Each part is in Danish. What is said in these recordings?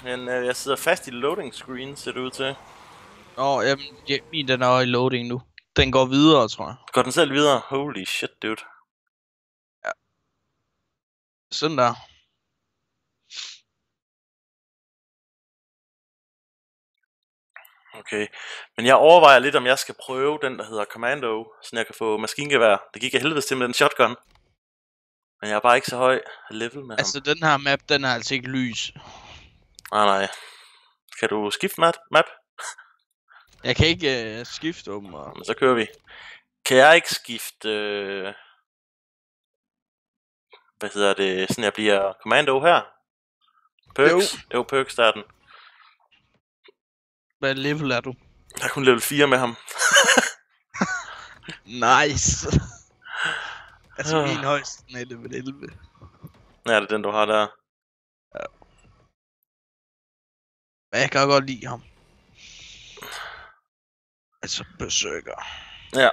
men jeg sidder fast i loading screen, ser det ud til. Jamen, min den er i loading nu. Den går videre, tror jeg. Går den selv videre? Holy shit, dude. Ja. Sådan der. Okay, men jeg overvejer lidt, om jeg skal prøve den, der hedder Commando, så jeg kan få maskingevær. Det gik jeg helvedes til med den shotgun. Men jeg er bare ikke så høj level med Altså, ham. den her map, den er altså ikke lys. Nej. Kan du skifte map? Jeg kan ikke skifte om. Men så kører vi. Kan jeg ikke skifte... hvad hedder det? Sådan jeg bliver Commando her? Perks? Jo, Perks, der er den. Hvad level er du? Jeg er kun level 4 med ham. Nice. Altså, min højeste er level 11. Ja, det er den, du har der. Ja. Men jeg kan godt lide ham. Altså, besøger. Ja.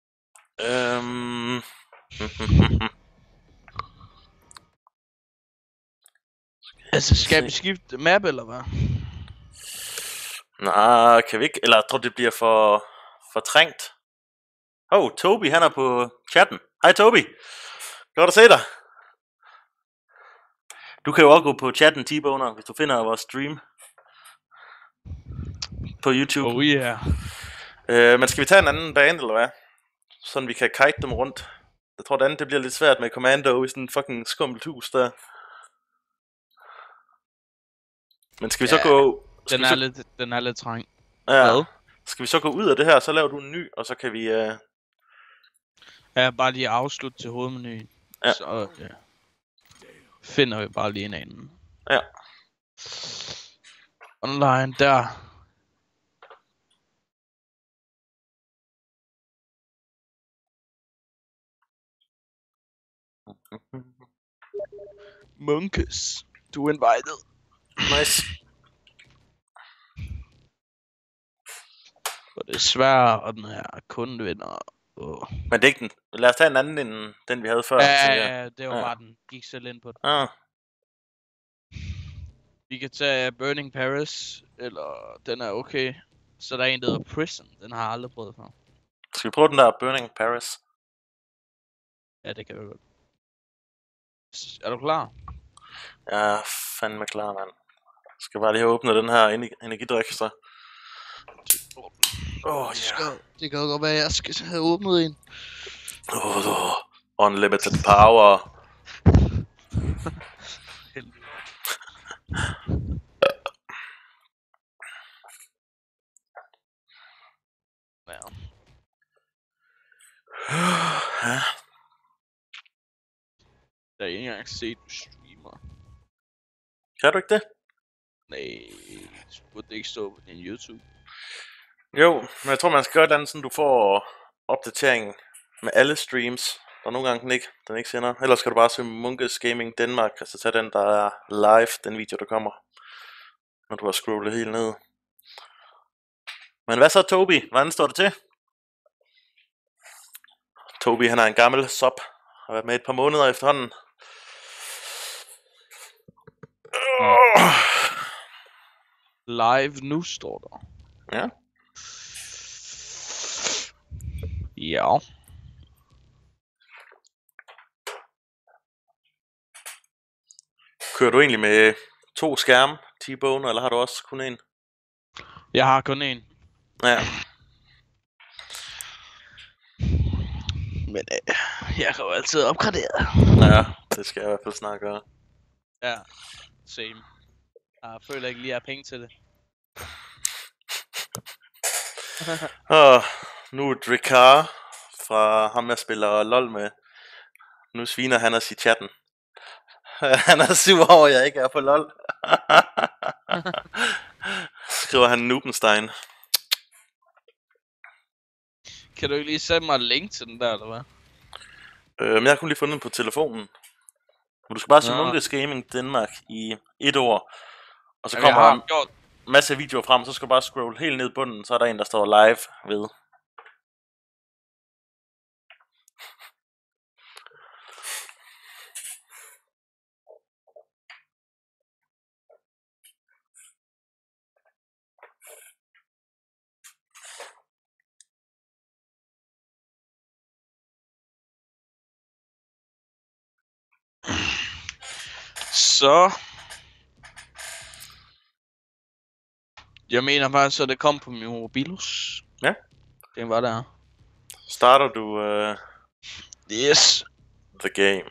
Altså, skal vi skifte map, eller hvad? Nej, kan vi ikke? Eller jeg tror, det bliver for trængt. Toby, han er på chatten. Hej Toby. Godt at se dig. Du kan jo også gå på chatten, T-Boner, hvis du finder vores stream på YouTube. Oh yeah. Men skal vi tage en anden bane, eller hvad? Sådan vi kan kite dem rundt. Jeg tror, det andet det bliver lidt svært med Commando i sådan en fucking skummelt hus der. Men skal vi så gå... Den er lidt trang. Ja. Hvad? Skal vi så gå ud af det her, så laver du en ny, og så kan vi... Ja, bare lige afslutte til hovedmenuen. Ja. Så finder vi bare lige en anden. Ja. Online, der. Monkus, du er invited. Nice. Og det er svært, og den her kun vinder. Men det er ikke den. Lad os tage en anden end den, vi havde før. Ja, det var bare den. Gik selv ind på den. Vi kan tage Burning Paris, eller den er okay. Så der er en, der hedder Prison. Den har jeg aldrig prøvet før. Skal vi prøve den der Burning Paris? Ja, det kan vi godt. Er du klar? Jeg er fandme klar, mand. Skal bare lige have åbnet den her energidrik, så. Det kan godt være, at jeg skal have åbnet en. Unlimited power. Ja. Jeg har ikke engang set, du streamer. Kan du ikke det? Nej, burde det ikke stå på din YouTube? Jo, men jeg tror, man skal gøre et andet, sådan du får opdateringen med alle streams. Og nogle gange den ikke sender. Ellers skal du bare søge Munkes Gaming Danmark, og så tage den, der er live, den video, der kommer. Når du har scrollet helt ned. Men hvad så, Toby? Hvordan står det til? Toby, han er en gammel sub. Har været med et par måneder efterhånden. Live nu står der. Ja. Ja. Kører du egentlig med 2 skærme, T-Bone, eller har du også kun en? Jeg har kun en. Ja. Men jeg kan jo altid opgradere. Ja, det skal jeg i hvert fald snart gøre. Ja, same. Jeg føler ikke lige, at jeg har penge til det. Nu er Drikar fra ham, jeg spiller LOL med. Nu sviner han os i chatten. Han er sur over, at jeg ikke er på LOL. Skriver han Nubenstein. Kan du ikke lige sende mig en link til den der, eller hvad? Men jeg har kun lige fundet den på telefonen. Men du skal bare søge Munkes Gaming Danmark i 1 ord. Og så kommer der en masse videoer frem, så skal du bare scrolle helt ned i bunden, så er der en, der står live ved. Så... Jeg mener faktisk, at det kom på min mobilus. Ja. Det var der. Starter du Yes. the game.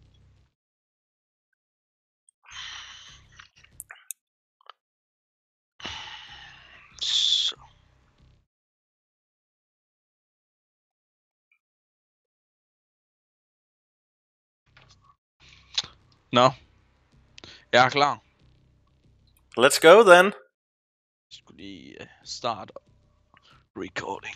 Så. Nå. Jeg er klar. Let's go then. Jeg skulle lige starte recording.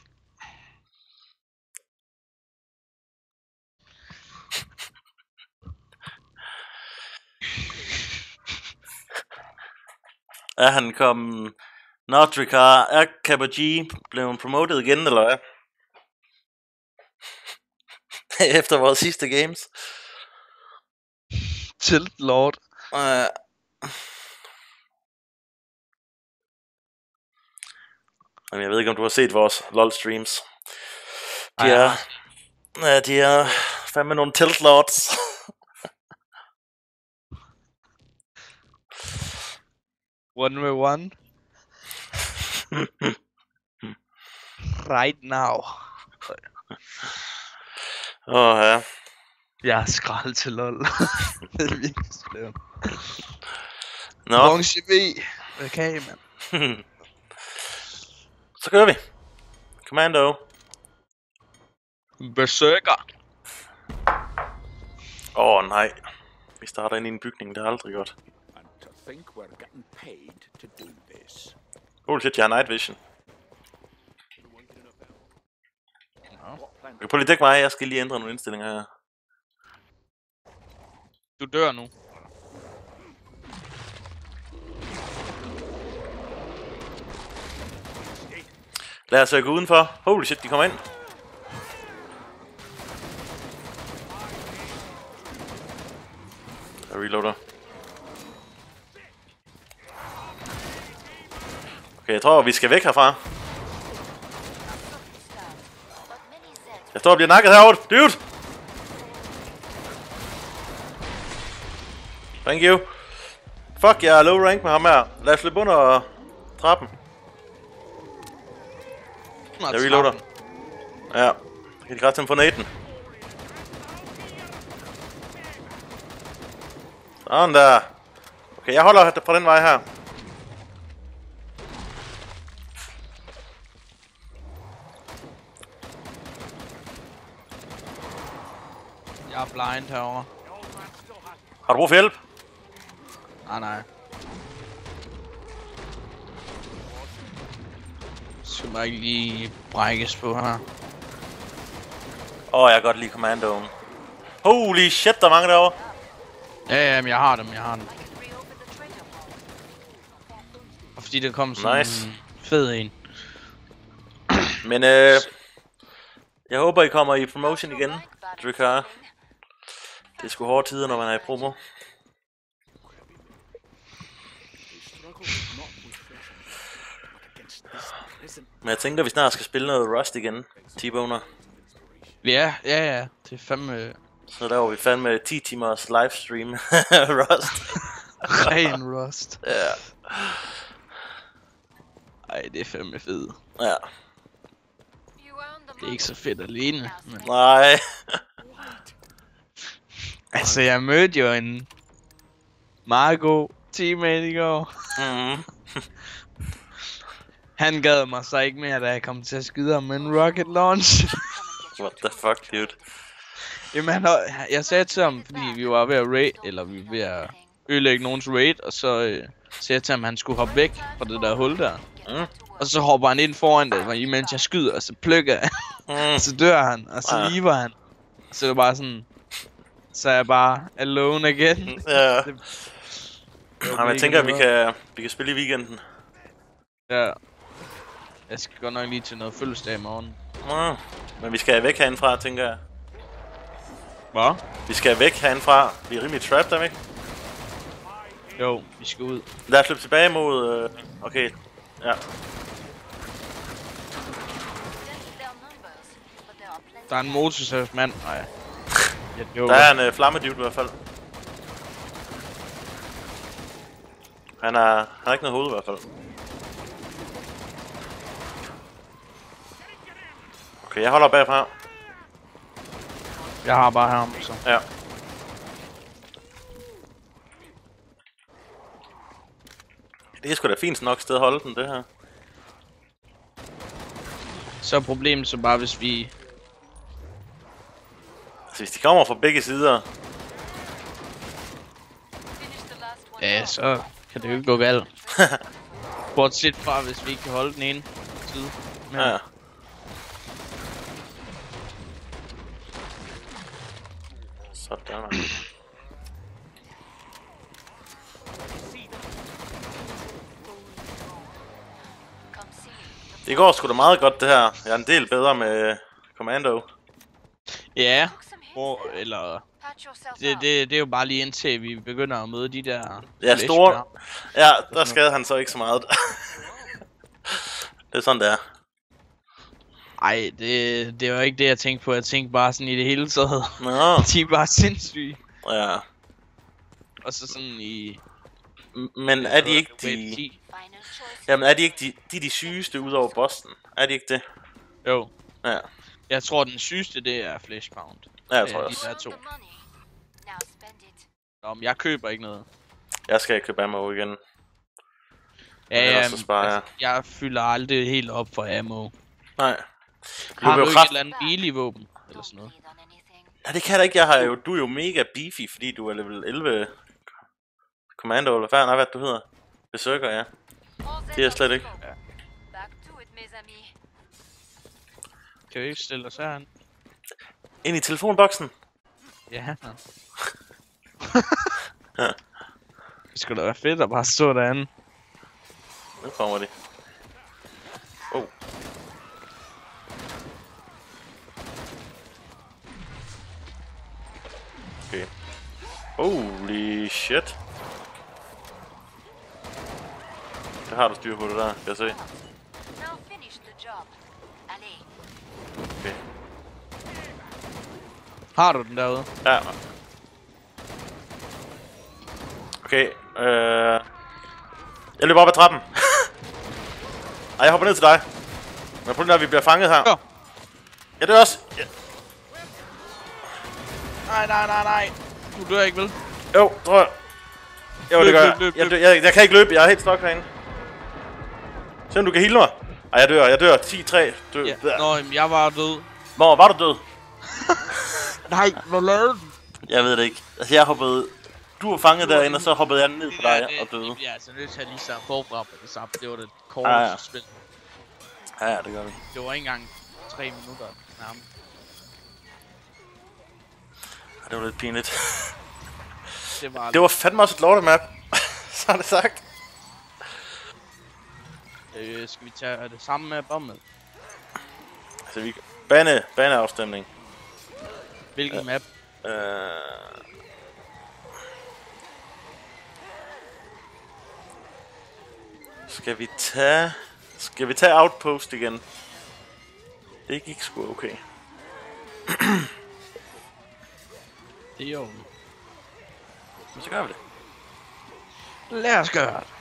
Er han kommet... Nodrikar, er Kappa G blevet promoted igen, eller hvad? Efter vores sidste games. Tilt Lord. Jeg ved ikke, om du har set vores LOL streams. De er fandme nogle tilt lords. One by one. Right now. Ja. Jeg er skrald til LOL. Det er virkelig slemt. Nå. Bronze B. Hvad kan I, mand? Så kører vi. Commando. Berserker. Nej. Vi starter ind i en bygning, det er aldrig godt. Holy shit, jeg har night vision. Du kan prøve lige dække mig, jeg skal lige ændre nogle indstillinger her. Du dør nu. Lad os gå udenfor. Holy shit, de kommer ind. Jeg reloader. Okay, jeg tror, vi skal væk herfra. Jeg står og bliver nakket herovre. Dude! Thank you. Fuck, jeg er low rank med ham her. Lad os slippe under trappen. Jeg reloader. Ja, så kan de grætte dem for naten. Sådan der. Okay, jeg holder fra den vej her. Jeg er blind herovre. Har du brug for hjælp? Nej. Skal man ikke lige brækkes på her. Jeg kan godt lide commandoen. Holy shit, der er mange derovre. Ja, men jeg har dem. Og fordi der kom sådan nice. En fed en. Men jeg håber I kommer i promotion igen, Drikar. Det er sgu hårde tider, når man er i promo. Men jeg tænker, vi snart skal spille noget Rust igen, T-Boner. Ja. Det er fandme... Så der var vi fandme 10 timers livestream Rust. Ren Rust. Ja. Ej, det er fandme fedt. Ja. Det er ikke så fedt alene. Men... Nej. Altså, jeg mødte jo en meget god teammate i går. Han gad mig så ikke mere, da jeg kom til at skyde ham med en rocket launch. What the fuck, dude? Jamen, jeg sagde til ham, fordi vi var ved at raid, eller vi var ved at ødelægge nogens raid, og så sagde jeg til ham, at han skulle hoppe væk fra det der hul der. Og så hopper han ind foran det, imens jeg skyder, og så plukker jeg. Og så dør han, og så lever han. Og så er det bare sådan... Så er jeg bare alone again. Ja. Jamen, jeg tænker, at vi kan spille i weekenden. Ja. Jeg skal godt nok lige til noget fødselsdag i morgen. Men vi skal væk herindfra, tænker jeg. Hvad? Vi skal væk herindfra. Vi er rimelig trapped, er vi ikke? Jo, vi skal ud. Lad os løbe tilbage mod... Okay, ja. Der er en motorsagsmand. Nej. Der er en flammedude i hvert fald. Han har ikke noget hoved i hvert fald. Okay, jeg holder bagfra. Jeg har bare ham, så. Ja. Det er sgu da fint nok sted at holde den, det her. Så er problemet så bare, hvis vi... Altså, hvis de kommer fra begge sider... Ja, så kan det jo ikke gå galt. Bortset fra, hvis vi ikke kan holde den ene side. Men... Ja. Sådan, man. Det går sgu da meget godt det her. Jeg er en del bedre med Commando. Ja, eller... Det er jo bare lige indtil vi begynder at møde de der... Ja, store... Ja, der skadede han så ikke så meget. Det er sådan, det er. Ej, det var ikke det, jeg tænkte på. Jeg tænkte bare sådan i det hele taget. Nå. De er bare sindssyge. Ja. Og så sådan i... Men er de ikke de... Jamen er de ikke de sygeste udover Boston? Er de ikke det? Jo. Ja. Jeg tror den sygeste det er Fleshpound. Ja, jeg tror også. De der to. Nå, men jeg køber ikke noget. Jeg skal ikke købe ammo igen. Ja, altså, jeg fylder aldrig helt op for ammo. Nej. Har du ikke et eller andet billig våben? Eller sådan noget? Nej, det kan da ikke. Du er jo mega beefy, fordi du er level 11 Commando, eller hvad du hedder. Berserker, ja. Det er jeg slet ikke. Ja. Kan vi ikke stille os herhen? Ind i telefonboksen? Ja. Det skulle da være fedt at bare stå derinde. Nu kommer de. Oh. Okay. Holy shit. Det har du styr på det der, kan jeg se. Okay. Har du den derude? Ja. Okay, jeg løber op ad trappen. Ej, jeg hopper ned til dig. Men på den der, vi bliver fanget her. Ja. Ja, det er også. Ja. Nej. Du dør ikke, vel? Jo, tror jeg. Jo, det gør jeg. Jeg kan ikke løbe, jeg er helt stok herinde. Se om du kan heale mig. Ej, jeg dør. 10-3. Død. Ja. Nå, jeg var død. Hvor var du død? Nej, hvad lavede du? Jeg ved det ikke. Altså, jeg hoppede... Du var fanget derinde, og så hoppede jeg ned på dig og døde. Det bliver altså nødt til at lige starte forfra på det samme. Det var det korteste spil. Ja, det gør vi. Det var ikke engang 3 minutter nærmest. Ja, det var lidt pinligt. Det var fandme også et lortemap. Så har det sagt. Skal vi tage det samme med bommet? Altså, vi... Baneafstemning. Hvilken map? Skal vi tage Outpost igen? Det gik sgu okay. Det er jo... Men så gør vi det. Lad os gøre det.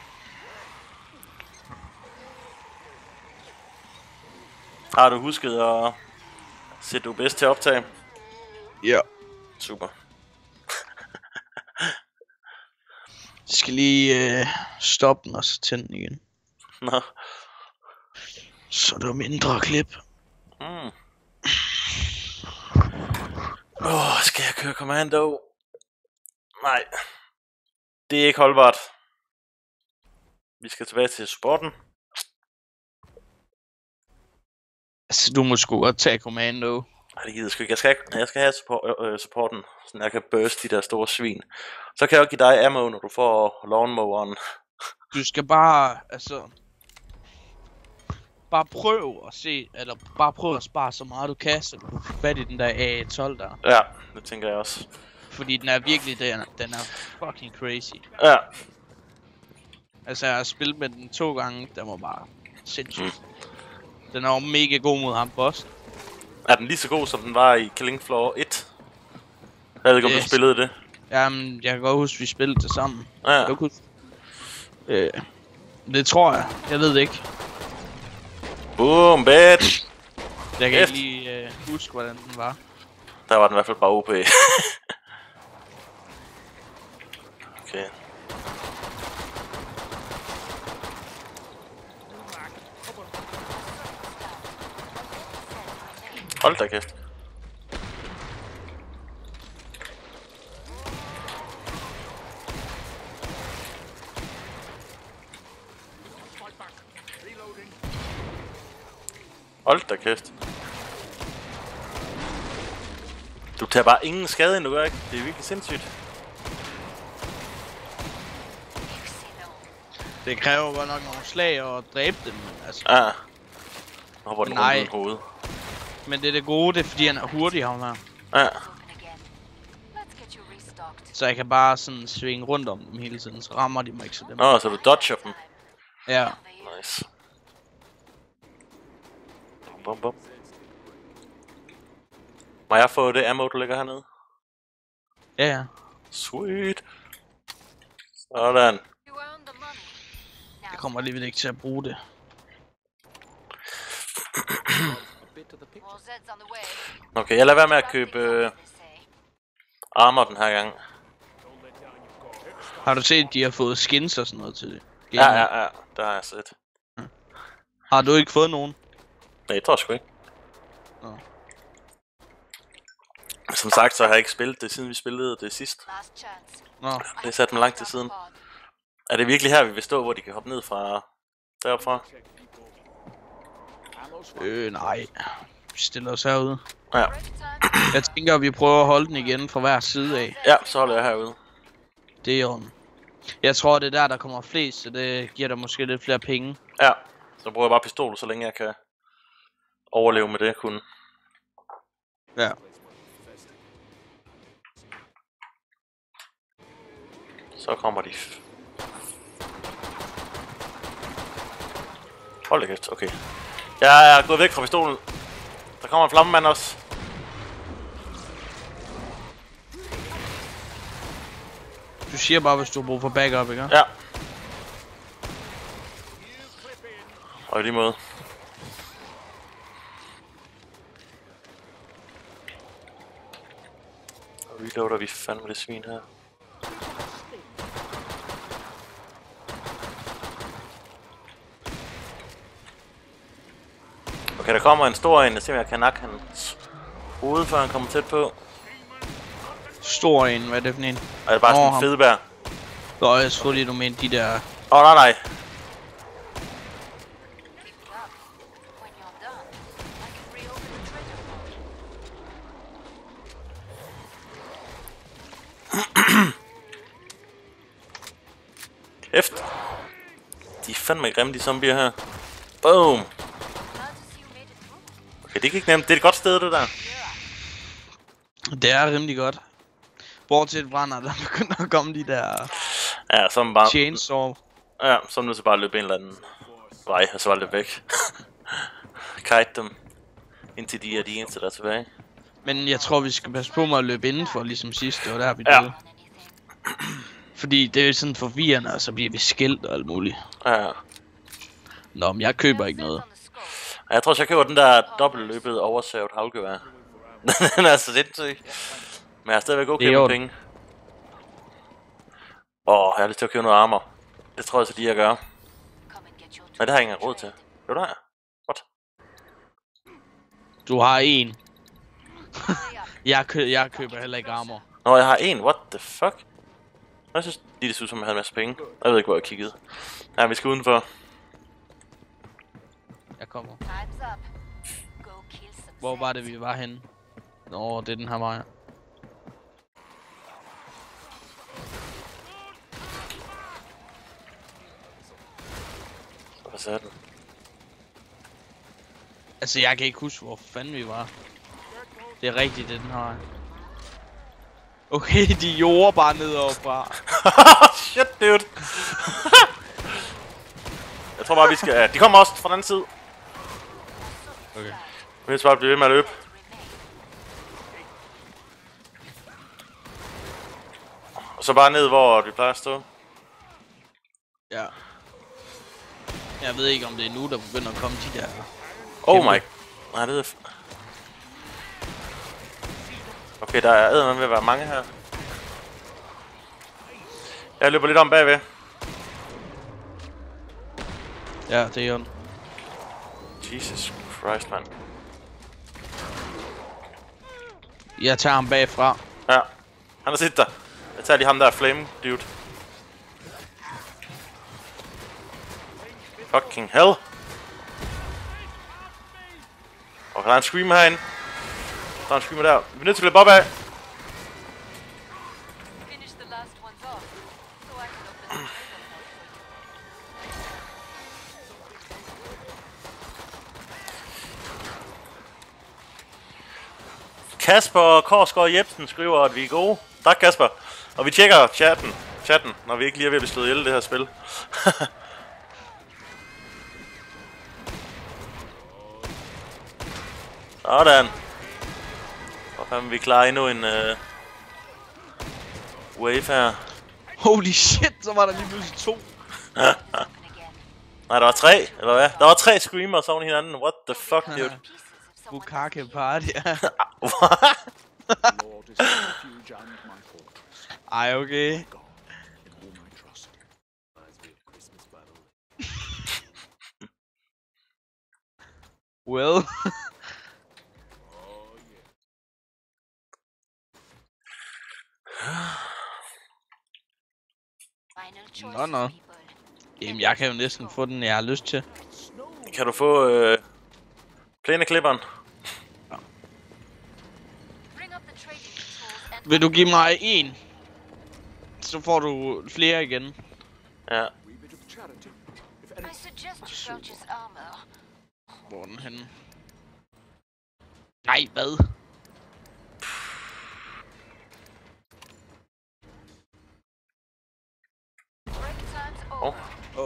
Har du husket at sætte OBS til optag? Ja. Super. Jeg skal lige stoppe den og så tænde den igen. Nå. Så der er mindre klip. Skal jeg køre Commando? Nej. Det er ikke holdbart. Vi skal tilbage til supporten. Altså, du må sgu godt tage Commando. Nej, det gider sgu ikke. Jeg skal have supporten, så jeg kan burst de der store svin. Så kan jeg også give dig ammo, når du får lawnmoweren. Du skal bare, altså... Bare prøv at se, eller bare prøv at spare så meget du kan, så du får fat i den der A12 der. Ja, det tænker jeg også. Fordi den er virkelig, den er fucking crazy. Ja. Altså, jeg har spillet med den 2 gange, den var bare sindssygt. Den er jo mega god mod ham, boss. Er den lige så god, som den var i Killing Floor 1? Jeg ved ikke, om du spillede det. Jamen, jeg kan godt huske, vi spillede det sammen. Ja. Jeg kan huske. Det tror jeg. Jeg ved det ikke. Boom, bitch! Jeg kan ikke lige huske, hvordan den var. Der var den i hvert fald bare OP. Okay. Hold da kæft. Hold da kæft. Du tager bare ingen skade endnu, ikke? Det er virkelig sindssygt. Det kræver godt nok nogle slag at dræbe dem, men altså... Ja. Nu hopper den rundt i hovedet. Men det er det gode, det er fordi han er hurtig, ham her. Ja. Så jeg kan bare sådan svinge rundt om dem hele tiden, så rammer de mig ikke så dem. Nå, så du dodger dem. Ja. Nice. Bum, bum. Må jeg få det ammo, du ligger hernede? Ja, ja. Sweet. Sådan. Jeg kommer alligevel ikke til at bruge det. Okay, jeg lader være med at købe armor den her gang. Har du set, de har fået skins og sådan noget til det? Ja, det har jeg set. Har du ikke fået nogen? Nej, jeg tror sgu ikke. Nå. Som sagt, så har jeg ikke spillet det, siden vi spillede det sidst. Nå. Det er sat mig lang tid siden. Er det virkelig her, vi vil stå, hvor de kan hoppe ned fra deroppe fra? Nej. Vi stiller os herude. Ja. Jeg tænker, at vi prøver at holde den igen fra hver side af. Ja, så holder jeg herude. Det er jo. Jeg tror, det er der kommer flest, så det giver dig måske lidt flere penge. Ja, så bruger jeg bare pistol, så længe jeg kan overleve med det kun. Ja. Så kommer de. Hold da kæft, okay. Jeg er gået væk fra pistolen. Der kommer en flammemand også. Du siger bare, hvis du har brug for backup, ikke? Ja. Og i lige måde. Og reloader vi fandme det svin her. Okay, der kommer en stor en. Jeg ser, om jeg kan nakke hans hoved, før han kommer tæt på. Stor en, hvad er det for en? Og det er bare sådan en fedebær. Nå, jeg tror lige, du mente de der... Nej. Kæft. De er fandme grimme, de zombier her. Boom. Okay, det gik nemt. Det er et godt sted, det der. Det er rimelig godt. Bortset brænder, der begynder at komme de der... Ja, så bare... Chainsaw. Ja, så er nødt til bare at løbe en eller anden vej, og så var det væk. Kite dem. Indtil de er de eneste, der er tilbage. Men jeg tror, vi skal passe på med at løbe indenfor, ligesom sidst. Det var der, vi døde. Fordi det er sådan forvirrende, og så bliver vi skilt og alt muligt. Ja. Nå, men jeg køber ikke noget. Jeg tror, jeg køber den der dobbeltløbet oversavet havlgevær. Den er så sindssyg. Men jeg er stadigvæk okay med penge. Jeg har lyst til at købe noget armor. Det tror jeg så de jeg gør. Nej, det har jeg ikke engang råd til. Jo, der er. What? Du har en. jeg køber heller ikke armor. Nå, jeg har en. What the fuck? Jeg synes lige det ser ud som, jeg havde en masse penge. Jeg ved ikke, hvor jeg kiggede. Ja, vi skal udenfor. Jeg kommer. Hvor var det, vi var henne? Nå, det er den her vej. Hvad sagde den? Altså, jeg kan ikke huske, hvor fanden vi var. Det er rigtigt, det er den her vej. Okay, de jorder bare ned overfra. Shit, dude. Jeg tror bare, vi skal... Ja, de kommer også fra den anden side. Okay. Vi skal bare blive ved med at løbe. Og så bare ned, hvor vi plejer at stå. Ja. Jeg ved ikke om det er nu, der begynder at komme de der... Oh my... Nej, det er... Okay, der er eddermame ved at være mange her. Jeg løber lidt om bagved. Ja, det er jo. Jesus Christ, mand. Jeg tager ham bagfra. Ja, han har set der. Jeg tager lige ham der flame dude. Fucking hell. Og der er en screamer herinde. Der er en screamer der. Vi er nødt til at løbe op af. Kasper Korsgaard Jebsen skriver, at vi er gode. Tak, Kasper. Og vi tjekker chatten, når vi ikke lige er ved at blive slået ihjel i det her spil. Sådan. Og fanden, vi klarer endnu en wave her. Holy shit, så var der lige pludselig 2. Nej, der var 3, eller hvad? Der var 3 screamers oven i hinanden. What the fuck, dude? Bukake party, ja. Ej, okay. Well. Nå. Jamen, jeg kan jo næsten få den, jeg har lyst til. Kan du få plæneklipperen? Ja. Vil du give mig en? Så får du flere igen. Ja. Hvor er den henne? Nej, hvad? Oh.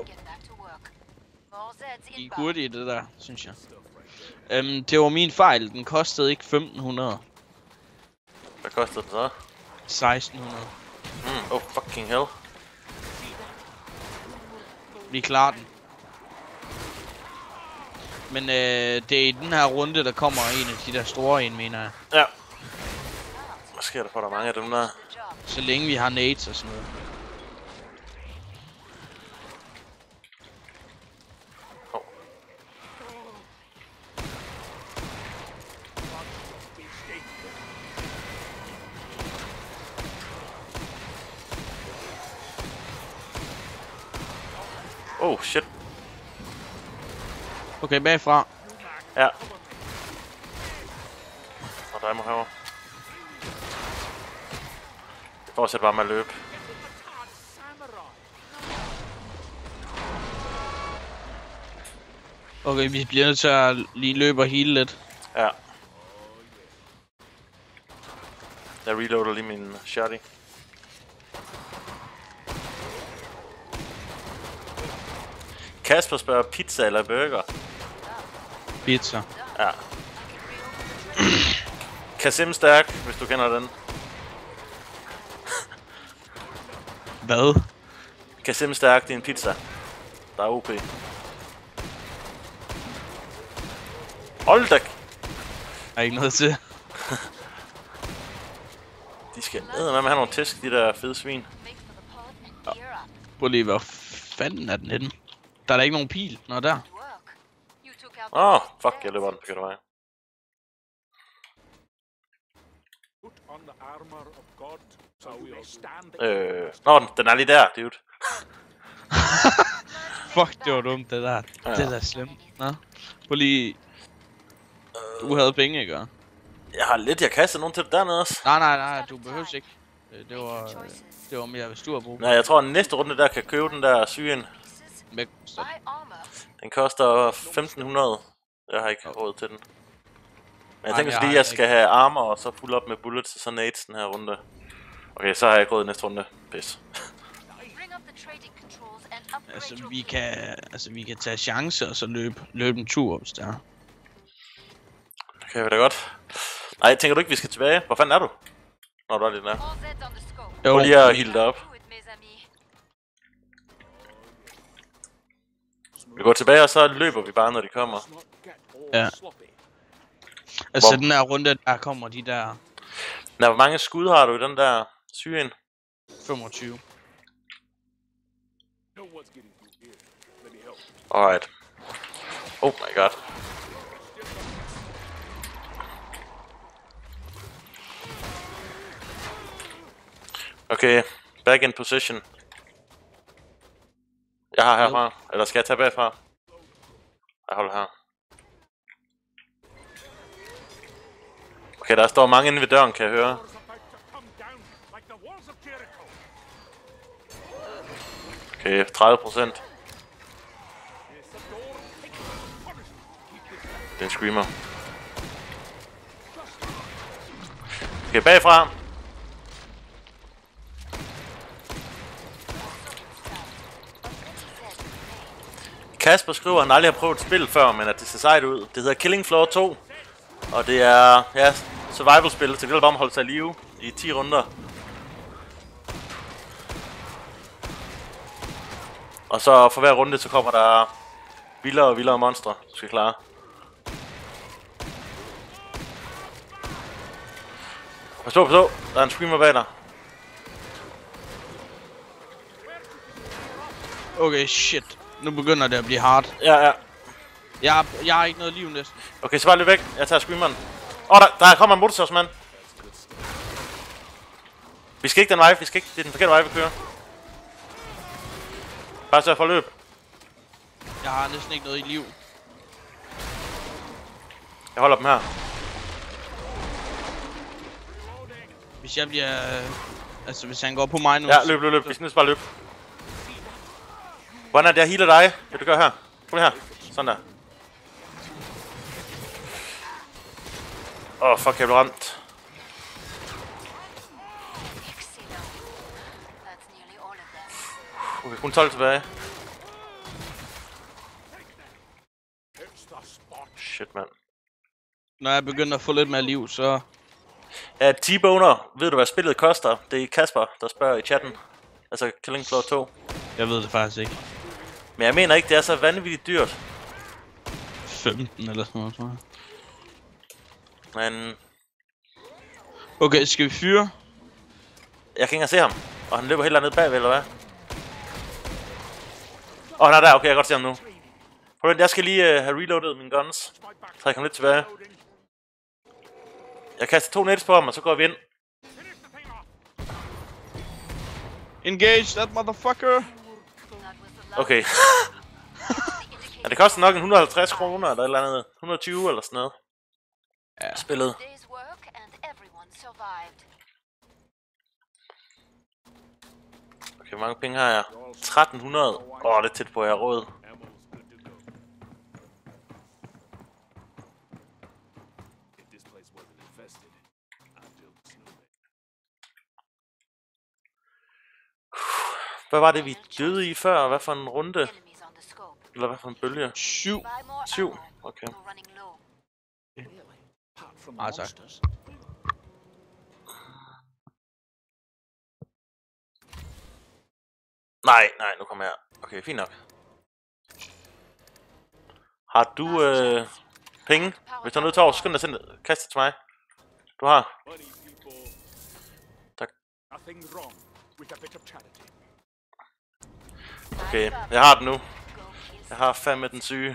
I hurtigt i det der, synes jeg. Det var min fejl. Den kostede ikke 1500. Hvad kostede den så? 1600. Oh fucking hell. Vi klarer den. Men det er i den her runde, der kommer en af de der store en, mener jeg. Ja. Hvad sker der for, der mange af dem der? Så længe vi har nades og sådan noget. Oh shit. Okay, bagfra. Ja. Og der må herovre. Jeg fortsætter bare med at løbe. Okay, vi bliver nødt til at lige løbe og heale lidt. Ja. Jeg reloader lige min shotty. Kasper spørger, pizza eller burger? Pizza. Ja. Kasim Stærk, hvis du kender den. Hvad? Kasim Stærk, det er en pizza. Der er OP. Hold da! Der er ikke noget til. De skal med have nogle tæsk, de der fede svin. Ja. Prøv lige, hvor fanden er den henne? Der er da ikke nogen pil. Nå, der. Fuck, jeg løber den forkerte vej. Den er lige der, dude. Fuck, det var dumt, det der. Ja. Det er da slemt. Nå. Prøv lige... Du havde penge, ikke? Jeg har lidt, jeg kaster nogen til det dernede også. Nej, du behøver ikke. Det var mere, hvis du har brug. Nej, jeg tror, at næste runde der kan købe den der sygen. Hvad koster den? Den koster 1500. Jeg har ikke råd til den. Men jeg tænker fordi jeg skal have armor og så fuld op med bullets og så nades den her runde. Okay, så har jeg ikke råd næste runde. Pis. Vi kan tage chancer og så løbe en tur, hvis det er. Det kan vi da godt. Nej, tænker du ikke, vi skal tilbage? Hvor fanden er du? Når du er lige der. Prøv lige at heale dig op. Vi går tilbage, og så løber vi bare, når de kommer. Ja. Altså den her runde, der kommer de der... Hvor mange skud har du i den der sygen? 25. Alright. Oh my god. Okay, back in position. Jeg har herfra. Eller skal jeg tage bagfra? Jeg holder her. Okay, der står mange inde ved døren, kan jeg høre. Okay, 30%. Det er en screamer. Okay, bagfra. Kasper skriver, at han aldrig har prøvet et spil før, men at det ser sejt ud. Det hedder Killing Floor 2. Og det er, ja, survival-spil, så det gælder bare om at holde sig i live i 10 runder. Og så for hver runde, så kommer der vildere og vildere monstre, du skal klare. Pas på, der er en screamer bag dig. Okay, shit. Nu begynder det at blive hard. Ja. Jeg har ikke noget liv næsten. Okay, så bare løb væk. Jeg tager screameren. Der kommer en motorsavsmand. Vi skal ikke den vej, det er den forkerte vej, vi kører. Bare så jeg får løb. Jeg har næsten ikke noget i liv. Jeg holder dem her. Hvis jeg bliver... altså hvis han går på mig nu... Ja, løb. Vi skal næsten bare løbe. Hvordan er det, jeg healer dig? Det du gør her. Prøv her. Sådan der. Fuck, jeg blev ramt. Okay, kun 12 tilbage. Shit, mand. Når jeg begynder at få lidt mere liv, så... Ja, T-Boner, ved du hvad spillet koster? Det er Kasper, der spørger i chatten. Altså Killing Floor 2. Jeg ved det faktisk ikke. Men jeg mener ikke, det er så vanvittigt dyrt. 15 eller sådan noget, tror jeg. Men... okay, skal vi fyre? Jeg kan ikke engang se ham. Og han løber helt ned bagved, eller hvad? Nej, der. Okay, jeg kan godt se ham nu. Prøv at, jeg skal lige have reloadet mine guns. Så jeg kommer lidt tilbage. Jeg kaster 2 nets på ham, og så går vi ind. Engage that motherfucker! Okay. Ja, det koster nok en 150 kroner, eller et eller andet. 120 eller sådan noget. Ja. Spillet. Okay, hvor mange penge har jeg? 1300. Det er tæt på, jeg har råd. Hvad var det, vi døde i før? Hvad for en runde? Eller hvad for en bølge? 7. 7? Okay. Tak. Nej, nu kommer jeg. Okay, fint nok. Har du penge? Hvis du er nødt til at skynd dig at kaste det til mig. Du har. Tak. Okay, jeg har den nu. Jeg har fandme den syge.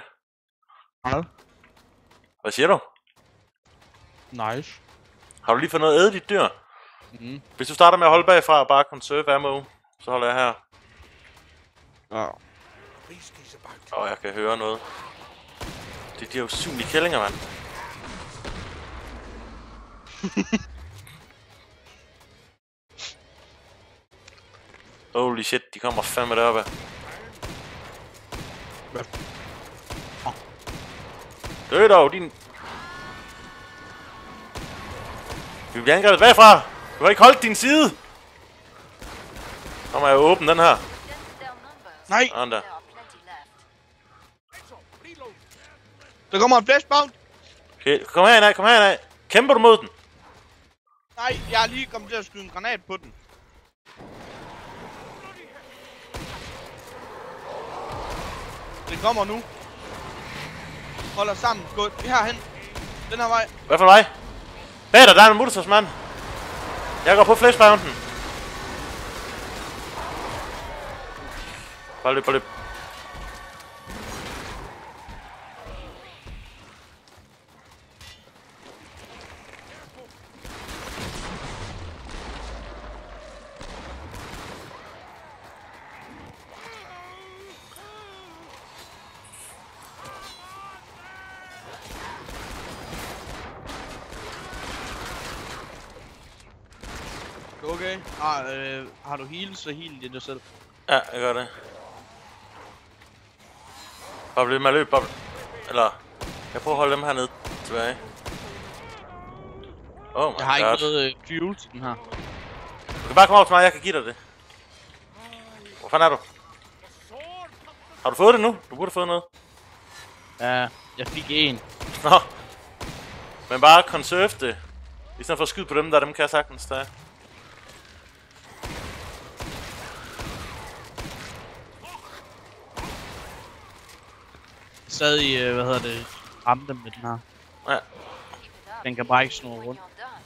Hvad siger du? Nice. Har du lige fået noget æde dit dyr? Hvis du starter med at holde bagfra og bare conserve ammo, så holder jeg her. Ja. Jeg kan høre noget. Det er de her usynlige kællinger, mand. Holy shit, de kommer fandme deroppe. Dø dog, din... Vi bliver angrebet bagfra! Du har ikke holdt din side! Så må jeg åbne den her. Nej! Sådan der. Der kommer en flashbound! Okay, kom herind. Kæmper du mod den? Nej, jeg har lige kommet til at skyde en granat på den. Den kommer nu. Hold os sammen. Gå herhen. Den her vej. Hvad for vej? Bag dig, der er en motorsmand. Jeg går på flashbounden. Bare løb, bare løb. Okay. Har du heal, så heal det dig selv. Ja, jeg gør det. Bare bliv med at løbe, bare... Eller... Jeg prøver at holde dem hernede tilbage. Oh my jeg har God. ikke noget fuel til den her. Du kan bare komme over til mig, jeg kan give dig det. Hvor fanden er du? Har du fået det nu? Du burde have fået noget. Ja, jeg fik en. Nå. Men bare conserve det. I stedet for at skyde på dem der, dem kan jeg sagtens tage. Stadig, hvad hedder det, ramme dem med den her. Ja. Den kan bare ikke snurre rundt.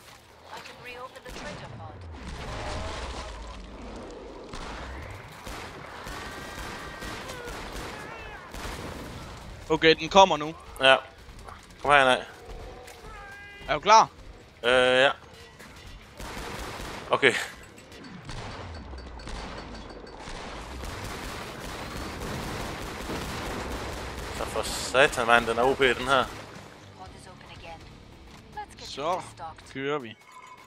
Okay, den kommer nu. Ja. Kom her af. Er du klar? Ja. Okay. Så for satan, mand, den er OP, den her. Så kører vi.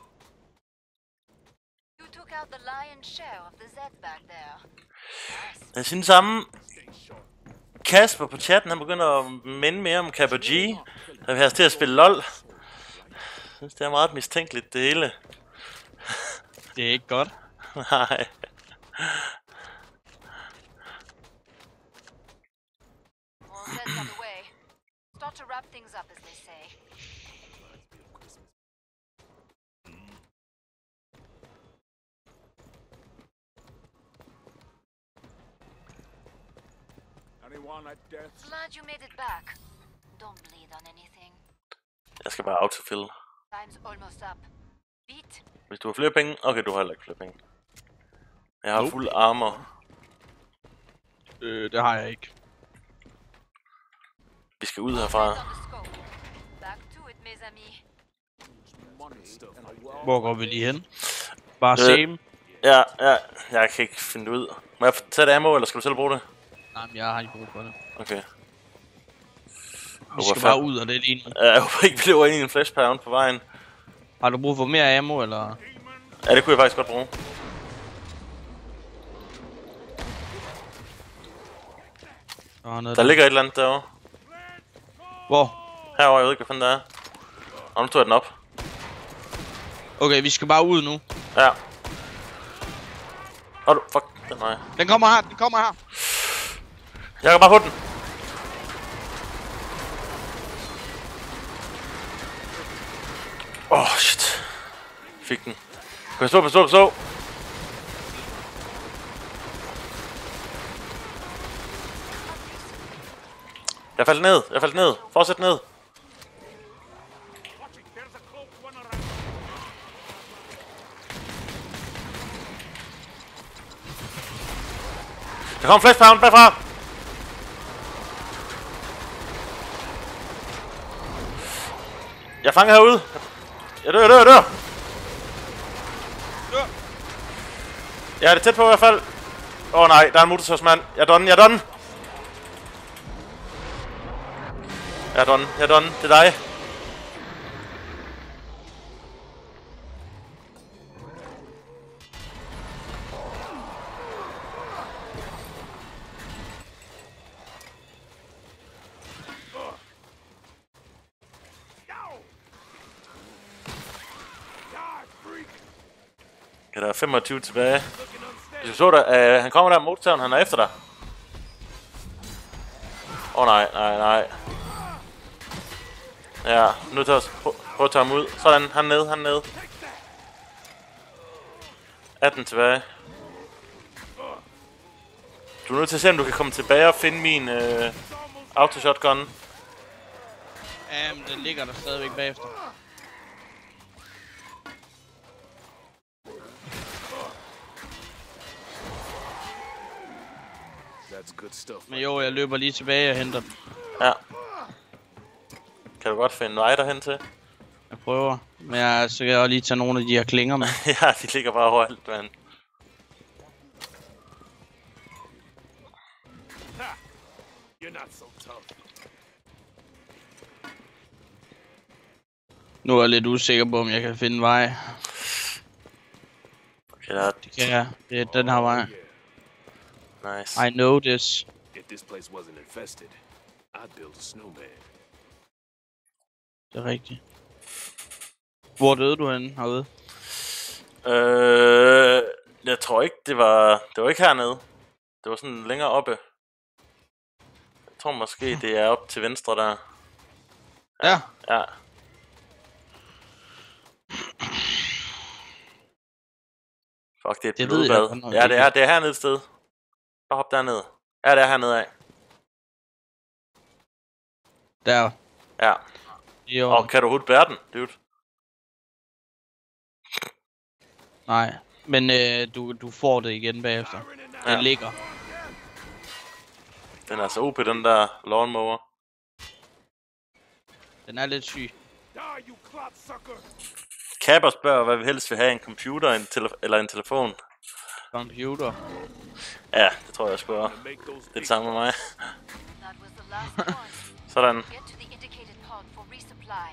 Jeg synes samme Kasper på chatten, han begynder at minde mere om Kappa G, da vi har til at spille LOL. Jeg synes, det er meget mistænkeligt, det hele. Det er ikke godt. Nej. Glad you made it back. Don't bleed on anything. Jeg skal bare autofill. Time's almost up. Beat. Hvis du har flere penge... Okay, du har heller ikke flere penge. Jeg har fuld armor. Det har jeg ikke. Vi skal ud herfra. Back to it, mes amis. Hvor går vi lige hen? Bare same. Ja, jeg kan ikke finde det ud. Må jeg tage det ammo, eller skal du selv bruge det? Nej, men jeg har ikke brug for det. Okay. Vi skal bare ud af det lige nu. Jeg håber ikke, vi løber ind i en flashpound på vejen. Har du brug for mere ammo, eller? Ja, det kunne jeg faktisk godt bruge. Der ligger et eller andet derovre. Hvor? Herovre, jeg ved ikke, hvad fanden det er. Og nu tog jeg den op. Okay, vi skal bare ud nu. Ja. Du, fuck, den vej. Den kommer her, den kommer her. Jeg kan bare få den. Shit. Fik den. Pas på. Jeg faldt ned. Fortsæt ned. Der kommer flashpound bagfra. Jeg fanger herude. Jeg dør. Jeg er det tæt på i hvert fald. Nej, der er en motorsårsmand. Jeg er done. Jeg er done. Det er dig. Ja, der er 25 tilbage. Hvis du så der, han kommer der med motorsaven, han er efter dig. Nej. Ja, nu til at prøve at tage ham ud. Sådan, han er nede. 18 tilbage. Du er nødt til at se, om du kan komme tilbage og finde min auto-shotgun. Jamen, den ligger der stadigvæk bagefter. Men jo, jeg løber lige tilbage og henter den. Ja. Kan du godt finde vej derhen til? Jeg prøver. Men så kan jeg også lige tage nogle af de her klinger med. Ja, de ligger bare overalt, mand. Nu er jeg lidt usikker på, om jeg kan finde vej. Okay, der er... Det kan jeg. Det er den her vej. Nice. I know this. If this place wasn't infested, I'd build a snowman. Det er rigtigt. Hvor døde du henne herude? Jeg tror ikke, det var ikke hernede. Det var sådan længere oppe. Jeg tror måske, det er op til venstre der. Ja. Ja. Fuck, det er et Det ved jeg blodbad. godt, Ja, det er hernede et sted. Bare hop dernede. Ja, det er hernede af. Der. Ja. Jo. Og kan du overhovedet bære den, dude? Nej. Men du får det igen bagefter. Ja. Den ligger. Den er så OP, den der lawnmower. Den er lidt syg. Kapper spørger, hvad vi helst vil have, en computer eller en telefon. Computer. Ja, det tror jeg sgu også. Det er det samme med mig. That was the last point. Sådan. Get to the indicated pod for resupply.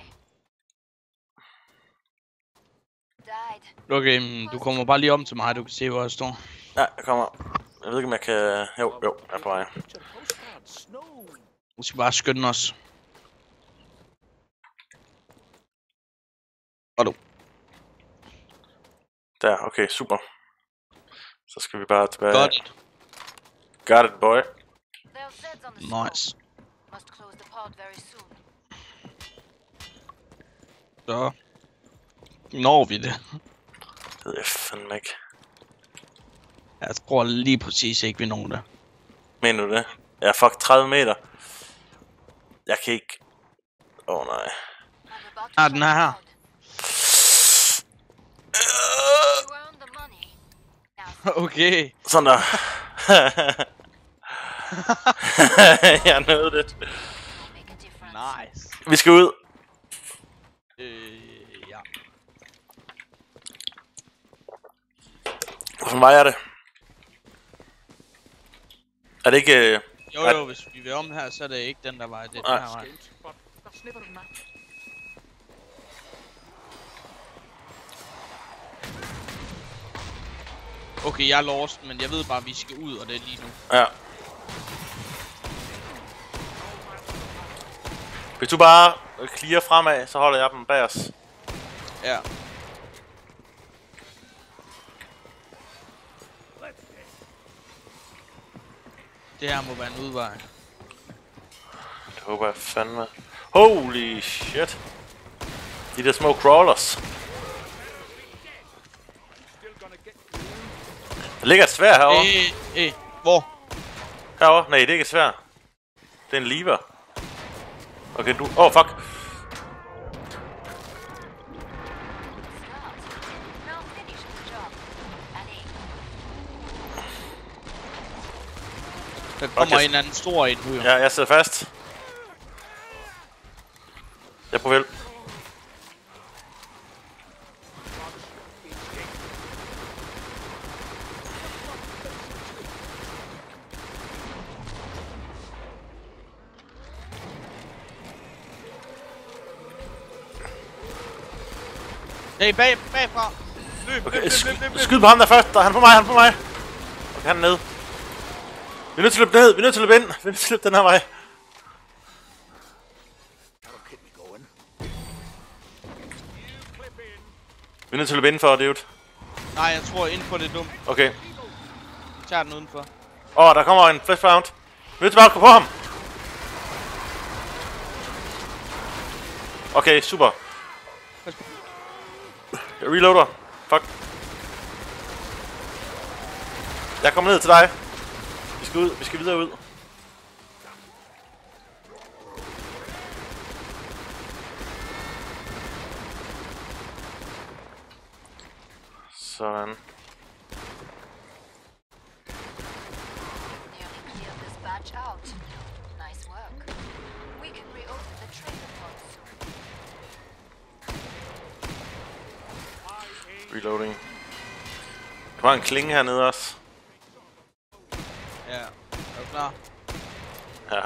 Died. Okay, du kommer bare lige om til mig, du kan se, hvor jeg står. Ja, jeg kommer. Jeg ved ikke, om jeg kan... Jo, jeg er på vej. Vi skal bare skynde os. Og du. Der, okay, super. Så skal vi bare tilbage. Got it. Got it, boy. There are Zeds on the smoke. Nice. Must close the pod very soon. Så når vi det. Det ved jeg fandme ikke. Jeg tror lige præcis ikke, vi når det. Mener du det? Ja, fuck, 30 meter. Jeg kan ikke... nej. I'm about to Den er her. You earned the money. Now Okay. Sådan der. Jeg nåede det. make a difference. Nice. Vi skal ud. Ja. Hvilken vej er det? Er det ikke... Jo, hvis vi vil om her, så er det ikke den der vej, det er den her vej. Okay, jeg er lost, men jeg ved bare, at vi skal ud, og det er lige nu. Ja. Hvis du bare clear fremad, så holder jeg dem bag os. Ja. Det her må være en udvej. Det håber jeg fandme. Holy shit. De der små crawlers. Der ligger et sværd herovre. Hvor? Herovre? Nej, det er ikke et sværd. Det er en lever. Okay, du... fuck. Now finish the job. Annie. Der kommer en anden stor ind nu. Ja, jeg sidder fast. Jeg er på vel. Hey, bagfra! Løb, Okay, løb. skyd på ham der først. Han er på mig, Okay, han er nede. Vi er nødt til at løbe ned, vi er nødt til at løbe ind. Vi er nødt til at løbe den her vej. Vi er nødt til at løbe indenfor, dude. Nej, jeg tror indenfor det er dumt. Okay. Jeg tager den udenfor. Der kommer en flash round. Vi er nødt til bare at gå på ham. Okay, super. Jeg reloader. Fuck. Jeg kommer ned til dig. Vi skal skal ud. Vi skal videre ud. Sådan. Nearly cleared this batch out. Nice work. We can reopen the trader pod soon. Reloading. Du har en klinge hernede også. Ja. Er du klar? Ja.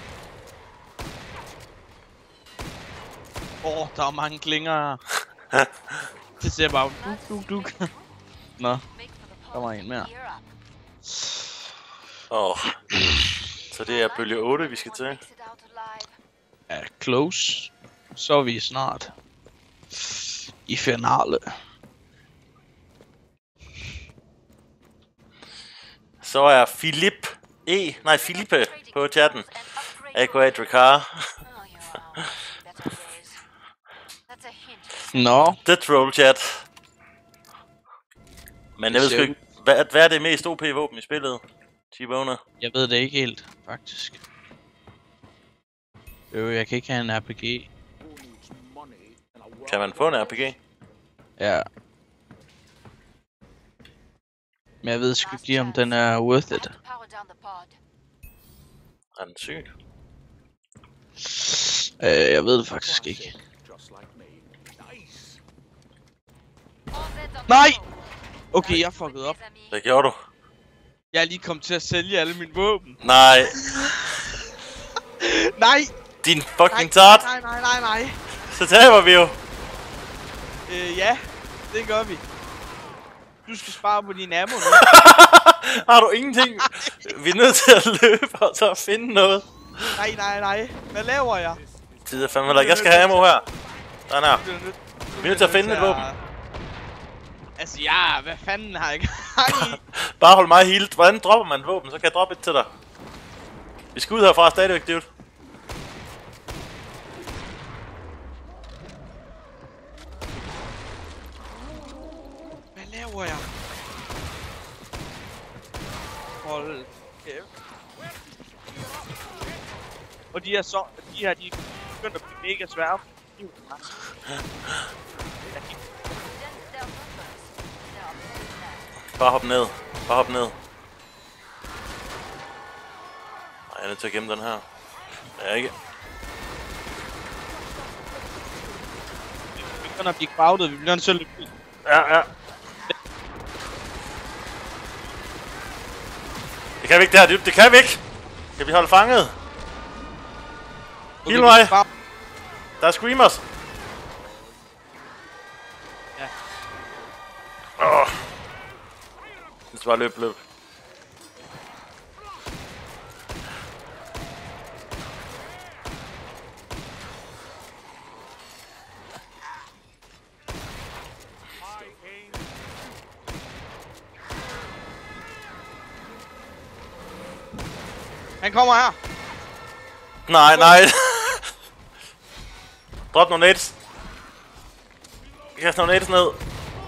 Der er mange klinger her. Det ser bare duk. Nå, Make for the der var pod. en mere. Gear up. Så det er bølge 8, vi skal One til. makes it out alive. Ja, close. Så er vi snart i finale. Så er Philippe på chatten. A.k.a. Drakkar. Oh, you're on. Better days. That's a hint. Nå, Death roll chat. Men jeg ved sgu ikke, hvad er det mest OP-våben i spillet? T-Boner. jeg ved det ikke helt, faktisk. Jeg kan ikke have en RPG. Kan man få en RPG? Ja. Men jeg ved sgu ikke lige, om den er worth it. Power down the pod. Er den syg? Jeg ved det faktisk ikke. Just like me. Nice. All set on Nej! the go. Okay, jeg fuckede op. Les amis. Hvad gjorde du? Jeg er lige kommet til at sælge alle mine våben. Nej. Nej! Din fucking tart. Nej. Så taber vi jo. Ja, det gør vi. Du skal spare på din ammo nu. Har du ingenting? Vi er nødt til at løbe og så finde noget. Nej. Hvad laver jeg? Det er fandme heller ikke. Jeg skal have ammo her. Sådan her. Vi er nødt til at finde et våben. Altså ja, hvad fanden har jeg gang i? Bare hold mig healed. Hvordan dropper man et våben? Så kan jeg droppe et til dig. Vi skal ud herfra stadigvæk, dude. Hvad laver jeg? Hold kæft. Og de er begyndt at blive mega svære. Then there are numbers. There are more than Bare hop ned. Bare hop ned. Nej, jeg er nødt til at gemme den her. Jeg er ikke. Vi begynder at blive crowded, vi bliver nødt til at løbe ud. Ja. Det kan vi ikke der, dude. Det kan vi ikke. Kan vi holde fanget? Heal mig. Der er screamers. Ja. Det skal bare løb. Han kommer her. Nej. Drop nogle nades. Kast nogle nades ned.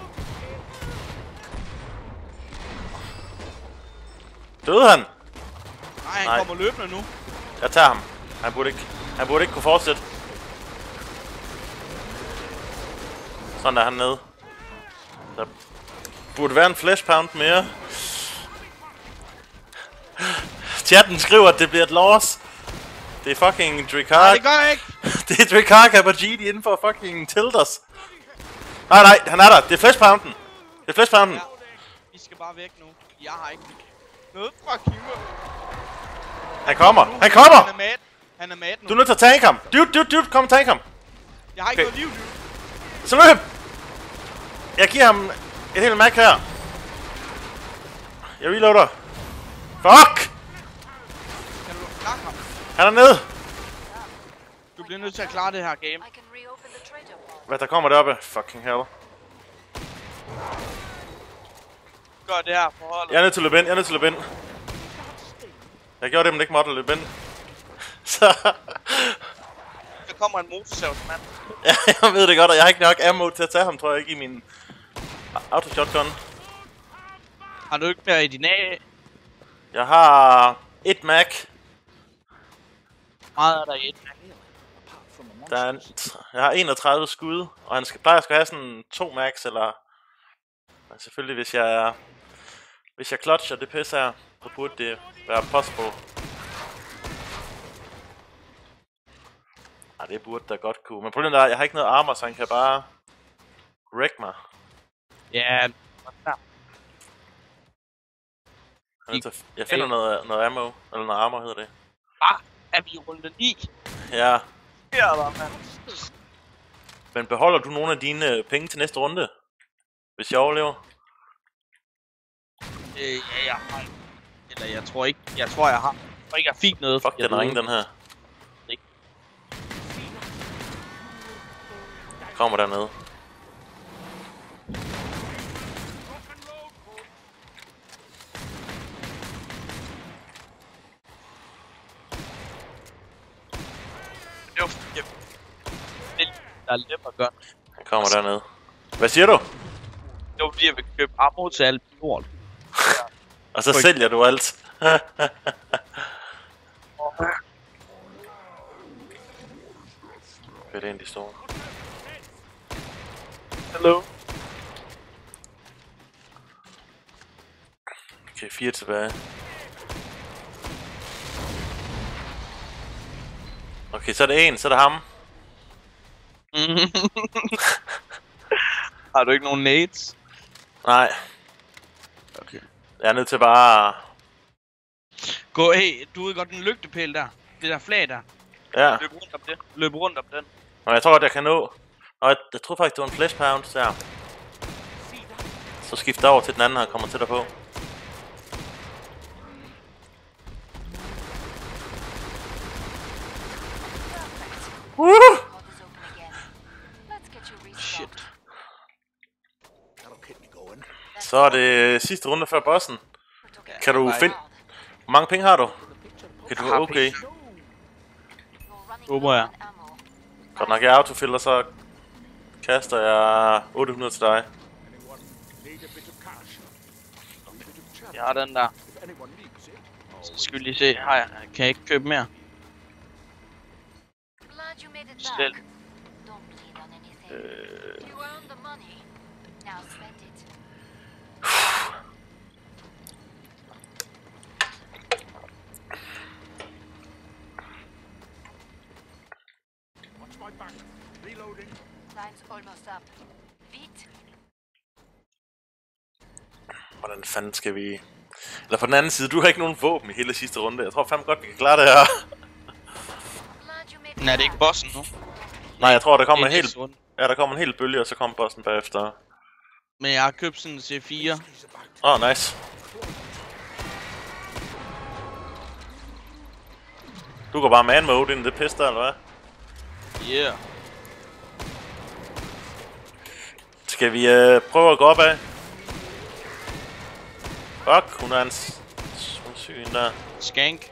Døde han? Nej, han Nej. kommer løbende nu. Jeg tager ham. Han burde ikke kunne fortsætte. Sådan er han nede. Der burde være en flash pound mere. Chatten skriver, at det bliver et loss. Det er fucking Drakkar. Nej, det gør jeg ikke. Det er Drakkar Kabajiti inden for fucking Tilters. Nej, han er der. Det er flash pounden. Ja. Vi skal bare væk nu. Jeg har ikke noget fra Kimmer. Han kommer. Han er mad nu. Du er nødt til at tanke ham. Dude, kom og tank ham. Jeg har ikke Okay. noget liv, dude. Så løb! Jeg giver ham et helt map her. Jeg reloader. Fuck! Kan du klare ham? Han er nede. Du bliver nødt til at klare det her game. I can reopen the trader pod. Hvad der kommer deroppe? Fucking hell. Gør det her for holdet. Jeg er nødt til at løbe ind. Jeg gjorde det, men ikke måtte løbe ind. Så... Der kommer en motorsavsmand. Ja, jeg ved det godt, og jeg har ikke nok ammo til at tage ham, tror jeg ikke, i min auto-shotgun. Har du ikke mere i din A? Jeg har et mag. Meget er der i et. Jeg har 31 skud, og han plejer at have sådan 2 max, eller... Men selvfølgelig, hvis jeg clutcher det pisse her, så burde det være possible. Ej, det burde da godt kunne. Men problemet er, at jeg har ikke noget armor, så han kan bare... wreck mig. Ja. Jeg finder noget ammo, eller noget armor hedder det. Er vi i runde 9? Ja. Ja, der, mand. Men beholder du nogle af dine penge til næste runde? Hvis jeg overlever? Ja, jeg har ikke. Eller jeg tror ikke, jeg har. Jeg tror ikke, jeg fik noget. Fuck, den ringe, den her. Kommer dernede. Der er lidt at gøre. Han kommer dernede. Hvad siger du? Det var fordi, jeg vil købe ammo til alt lort. Og så sælger du alt. Okay, det er en de store. Hello. Okay, 4 tilbage. Okay, så er det en, så er det ham. Har du ikke nogen nades? Nej. Okay. Jeg er nødt til bare... Gå, hey, du ved godt den lygtepæl der. Det der flag der. Ja. Løb rundt om det. Løb rundt om den. Nå, jeg tror godt, jeg kan nå. Nå, jeg troede faktisk, det var en flash pound der. Så skifter over til den anden, han kommer til dig på. Shit. Så er det sidste runde før bossen. Kan du finde... Hvor mange penge har du? Kan du være okay? Håber jeg. Godt nok, jeg autofiller, så kaster jeg 800 til dig. Jeg har den der. Så skal vi lige se. Har jeg. Kan jeg ikke købe mere? Stil. Hvordan fanden skal vi... Eller på den anden side, du har ikke nogen våben i hele sidste runde. Jeg tror fandme godt, vi kan klare det her. Men er det ikke bossen nu? Nej, jeg tror, der kommer en hel... Ja, der kommer en hel bølge, og så kommer bossen bagefter. Men jeg har købt sådan en C4. Nice. Du går bare man mode ind i det pis der, eller hvad? Yeah. Skal vi prøve at gå op af? Fuck, hun er en syg der. Skank.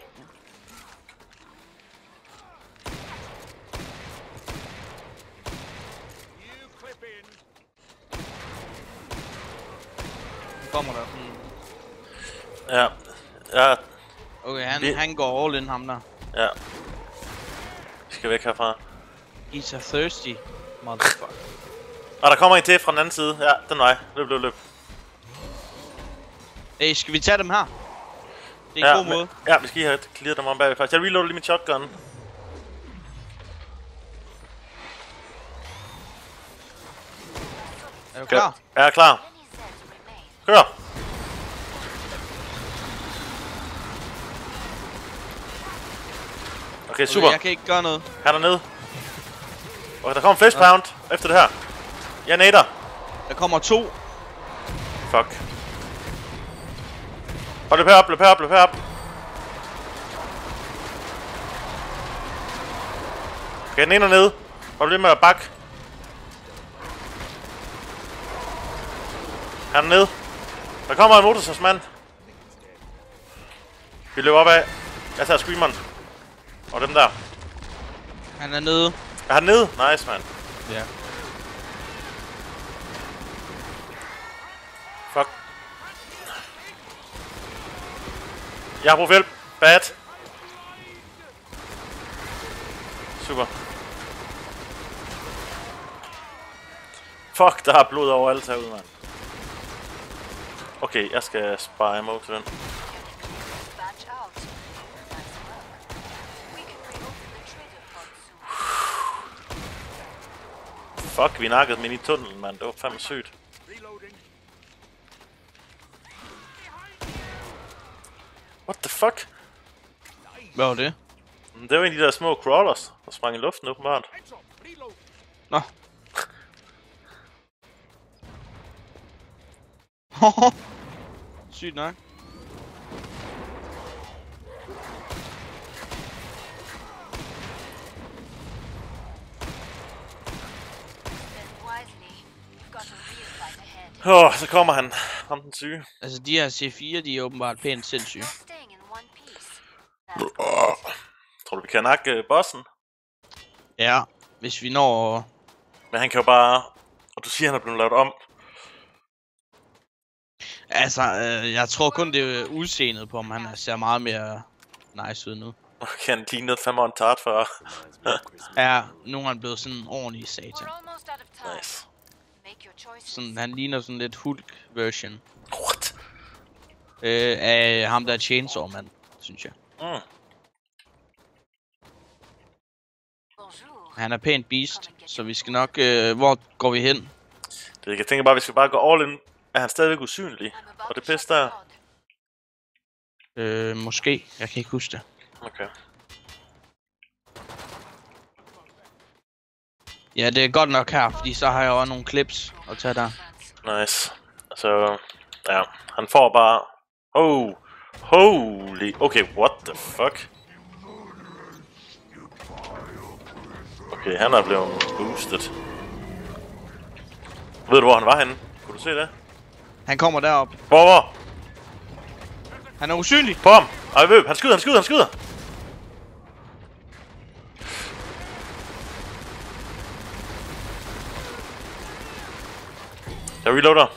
Kommer der sådan... Ja. Okay, han går all in, ham der. Ja. Vi skal væk herfra. He's a thirsty motherfucker. Og der kommer en til fra den anden side. Ja, den vej. Løb. Hey, skal vi tage dem her? Det er en god måde. Ja, vi skal lige have clearet dem om bagved faktisk. Jeg reloader lige min shotgun. Er du klar? Ja, jeg er klar. Kør! Okay, super. Okay, jeg kan ikke gøre noget. Her dernede. Okay, der kommer en flash pound efter det her. Jeg nader. Der kommer 2. Fuck. Og løb herop. Okay, den ene er nede. Bare bliv med at bakke. Her nede. Der kommer en motorsavsmand. Vi løber op af. Jeg tager screameren. Og dem der. Han er nede. Er han nede? Nice, man. Ja. Fuck. Jeg har brug for hjælp. Bad. Super. Fuck, der er blod overalt herude, mand. Okay, jeg skal spare ammo til den. Batch out. Nice work. We can reopen the trader pod soon. Fuck, vi nakkede dem ind i tunnelen, mand. Det var fandme sygt. What the fuck? Hvad var det? Det var en af de der små crawlers, der sprang i luften åbenbart. Nå. Sygt nok. Spend wisely. You've got a real fight ahead. Så kommer han. Ham den syge. Altså de her C4, de er åbenbart pænt sindssyge. They're staying in one piece. That's Tror du, vi kan nakke bossen? Ja, hvis vi når... Men han kan jo bare... Og du siger, han er blevet lavet om. Altså, jeg tror kun det er udseendet på, om han ser meget mere nice ud nu. Okay, han lignede fandme en tart før. Ja, nu er han blevet sådan en ordentlig satan. We're almost out of time. Nice. Make your choices. Sådan, han ligner sådan lidt Hulk-version What? af ham, der er Chainsaw-mand, synes jeg. Bonjour. Han er pænt beast, så vi skal nok... hvor går vi hen? Det, jeg tænker bare, vi skal bare gå all in. Er han stadigvæk usynlig? I'm about Og det to pisse shut der? pod. Måske. Jeg kan ikke huske det. Okay. Ja, det er godt nok her, fordi så har jeg også nogle clips at tage der. Nice. Så... Ja, han får bare... Oh! Holy... Okay, what the fuck? Okay, han er blevet boosted. Ved du, hvor han var henne? Kunne du se det? Han kommer derop. Hvor? Han er usynlig. På ham! Ej, ved, han skyder! Jeg reloader.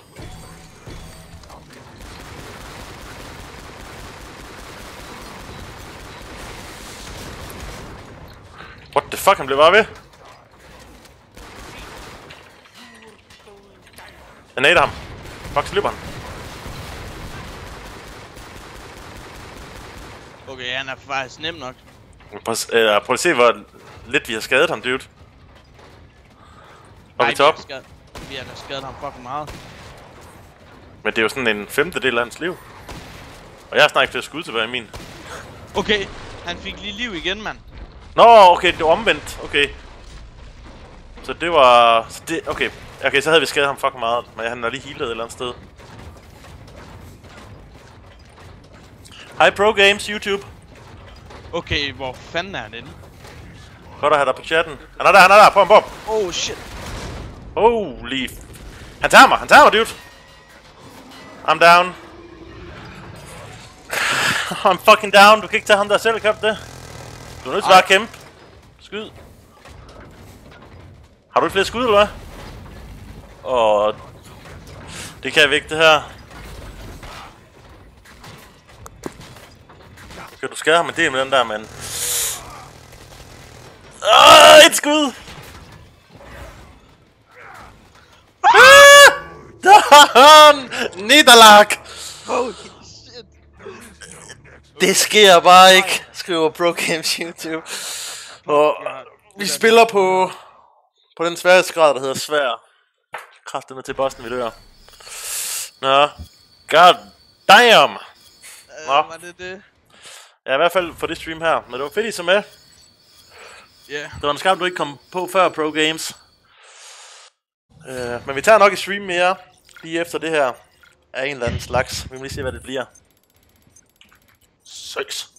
What the fuck, han blev bare ved. Jeg nader ham. Fuck, så løber han. Okay, han er faktisk nem nok. Prøv at se, hvor lidt vi har skadet ham, dude. Og vi top. Vi har da skadet ham fucking meget. Men det er jo sådan en femtedel af hans liv. Og jeg har snart ikke flere skud tilbage i min. Okay, han fik lige liv igen, mand. Nå, okay, det var omvendt. Okay. Så det var... Okay. Okay, så havde vi skadet ham fucking meget. Men han er lige healet et eller andet sted. Hej Pro Games YouTube. Okay, hvor fanden er han inde? Godt at have dig på chatten. Han er der, på ham. Oh shit. Holy... Han tager mig, dude. I'm down. I'm fucking down. Du kan ikke tage ham der selv, kan du det? Du er nødt til bare at kæmpe. Skyd. Har du ikke flere skud, eller hvad? Åh... Det kan jeg ikke, det her. Kan du skære ham en del med den der, mand? Et skud! Nederlag! Holy shit. Det sker bare ikke, skriver Pro Games YouTube. Og vi spiller på den sværhedsgrad, der hedder svær. Kræfterne til bossen, vi dør. Nå. God damn! Nå. Var det det? Ja, i hvert fald for det stream her. Men det var fedt, I så med. Ja. Yeah. Det var en skam, du ikke kom på før, Pro Games. Men vi tager nok et stream mere. Lige efter det her. Af en eller anden slags. Vi må lige se, hvad det bliver. Søs.